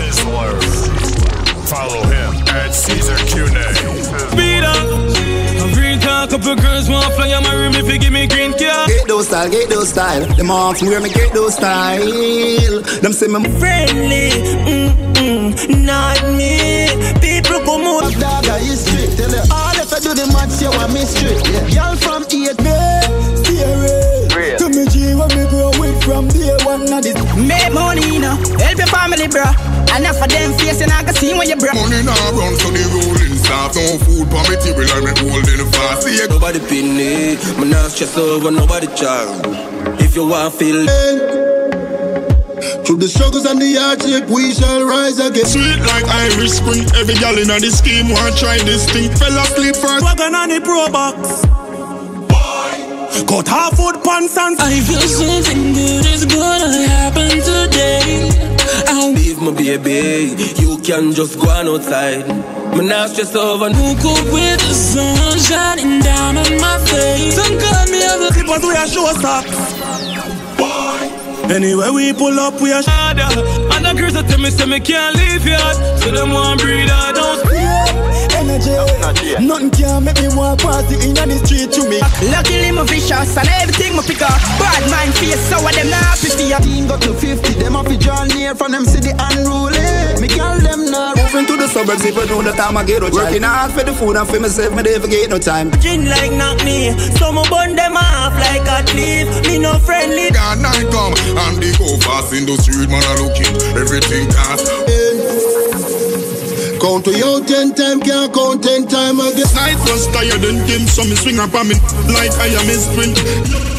Sizzler. Follow him at Caesar Cune. Speed up. I'm green car, couple girls want fly on my room if you give me green car. Get those style, get those style. Them ask me where me get those style. Them say me Friendly, not me. People go more. dog is strict. Tell you all if I do the match, you want me strict. Yeah. Y'all from 8 stay away. To me G when me grow with from day one of this. Make money now, help your family, bro. Enough of them facing, I can see when you bro. Money now run so the rolling soft. No food for me table, I make holding fast. See Nobody pin me, man not stress over nobody child. If you want feel through the struggles and the hardship, we shall rise again. Sweet like Irish Spring. Every gal in the scheme want try this thing. Fella sleep first. Wagon on the pro box. Cut half foot pants and I feel something good is gonna happen today. leave my baby, you can just go on outside. Man not stress over Woke up with the sun shining down on my face. Some call me a slippers, we are show stocks. Anyway we pull up, we are harder. And the girls that tell me, say me can't leave yet. So them want breed, I don't energy. Nothing can make me walk past the in the street to me. Luckily my vicious and everything my pick up. Bad mind face, so what them not happy for you. Team got to 50, them off the John near from them city unruly. Me call them now. Moving to the suburbs, if I know the time I get a working hard for the food and for myself, me never get no time. Gin like knock me, so me burn them off like a thief. Me no friendly. God night come and they go fast in the street, man. I looking everything cast. Count to you 10 times, can't count 10 times again. Night was tired and dim, so me swing up on me like I am a sprint.